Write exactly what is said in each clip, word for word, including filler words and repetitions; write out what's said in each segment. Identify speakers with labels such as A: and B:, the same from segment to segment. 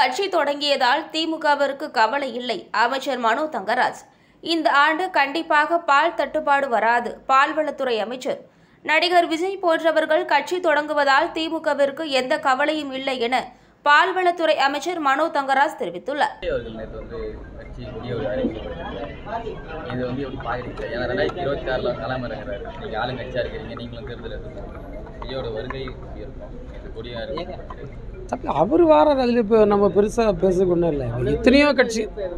A: கட்சி தொடங்கியதால் திமுகவிற்கு கவலை இல்லை. அமைச்சர் மனோ தங்கராஜ். இந்த ஆண்டு கண்டிப்பாக பால் தட்டுப்பாடு வராது. பால்வளத்துறை அமைச்சர். நடிகர் விஜய் போன்றவர்கள் கட்சி தொடங்குவதால் திமுகவிற்கு எந்த கவலையும் இல்லை என பால்வளத்துறை அமைச்சர் மனோ தங்கராஜ் தெரிவித்துள்ளார்.
B: அவர் வாரார், அதில் இப்போ நம்ம பெருசாக பேசக்கூட இல்லை. எத்தனையோ கட்சி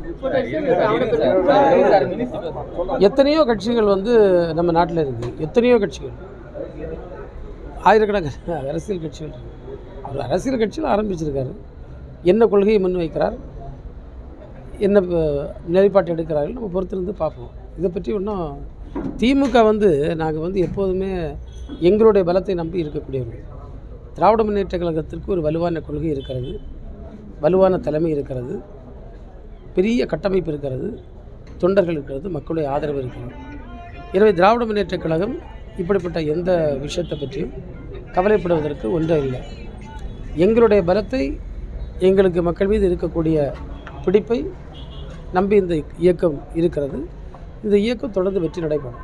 B: எத்தனையோ கட்சிகள் வந்து நம்ம நாட்டில் இருக்குது. எத்தனையோ கட்சிகள், ஆயிரக்கணக்கான அரசியல் கட்சிகள் இருக்குது. அவர் அரசியல் கட்சியில் ஆரம்பிச்சிருக்காரு. என்ன கொள்கையை முன்வைக்கிறார், என்ன நிலைப்பாட்டு எடுக்கிறார்கள், நம்ம பொறுத்திருந்து பார்ப்போம். இதை பற்றி ஒன்றும் திமுக வந்து நாங்கள் வந்து எப்போதுமே எங்களுடைய பலத்தை நம்பி இருக்கக்கூடியவர்கள். திராவிட முன்னேற்ற கழகத்திற்கு ஒரு வலுவான கொள்கை இருக்கிறது, வலுவான தலைமை இருக்கிறது, பெரிய கட்டமைப்பு இருக்கிறது, தொண்டர்கள் இருக்கிறது, மக்களுடைய ஆதரவு இருக்கிறது. எனவே திராவிட முன்னேற்ற கழகம் இப்படிப்பட்ட எந்த விஷயத்தை பற்றியும் கவலைப்படுவதற்கு ஒன்றும் இல்லை. எங்களுடைய பலத்தை, எங்களுக்கு மக்கள் மீது இருக்கக்கூடிய பிடிப்பை நம்பி இந்த இயக்கம் இருக்கிறது. இந்த இயக்கம் தொடர்ந்து வெற்றி நடைபெறும்.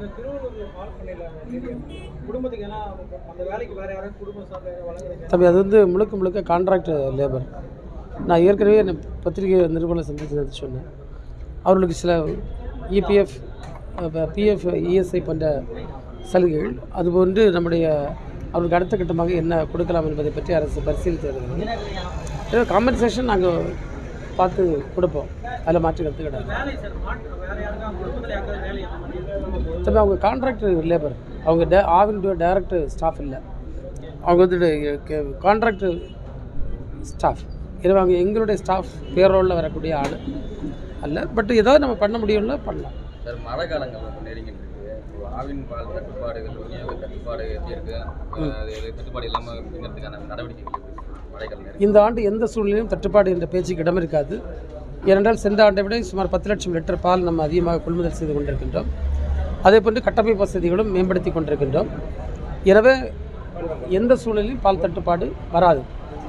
B: தம்பி, அது வந்து முழுக்க முழுக்க கான்ட்ராக்ட் லேபர். நான் ஏற்கனவே பத்திரிகை நிறுவனம் சந்தித்து சொன்னேன். அவர்களுக்கு சில இபிஎஃப், பிஎஃப், இஎஸ்ஐ போன்ற சலுகைகள், அதுபோன்று நம்முடைய அவருக்கு அடுத்த கட்டமாக என்ன கொடுக்கலாம் என்பதை பற்றி அரசு பரிசீலித்து வருகிறது. எனவே காம்பன்சேஷன் நாங்கள் பார்த்து கொடுப்போம், அதில் மாற்றி கருத்து கிடையாது. தம்பி, அவங்க கான்ட்ராக்ட் லேபர், அவங்க டே ஆவினுடைய டைரக்ட் ஸ்டாஃப் இல்லை, அவங்க வந்து கான்ட்ராக்ட் ஸ்டாஃப். எனவே அவங்க எங்களுடைய ஸ்டாஃப் பேரோலில் வரக்கூடிய ஆள் அல்ல. பட் ஏதாவது நம்ம பண்ண முடியும்னா பண்ணலாம்.
C: சார், மழை காலங்கள் நெருங்கி இருக்குது. ஆவின் பால் தட்டுப்பாடுகள், விநியோக தட்டுப்பாடு எப்படி இருக்குது, தட்டுப்பாடு இல்லாமல் இருக்கிறதுக்கான நடவடிக்கைகள் மழைக்காலம்.
B: இந்த ஆண்டு எந்த சூழ்நிலையும் தட்டுப்பாடு என்ற பேச்சுக்கு இடம் இருக்காது. ஏனென்றால் சென்ற ஆண்டை விட சுமார் பத்து லட்சம் லிட்டர் பால் நம்ம அதிகமாக கொள்முதல் செய்து கொண்டிருக்கின்றோம். அதே போன்று கட்டமைப்பு வசதிகளும் மேம்படுத்தி கொண்டிருக்கின்றோம். எனவே எந்த சூழலிலும் பால் தட்டுப்பாடு வராது.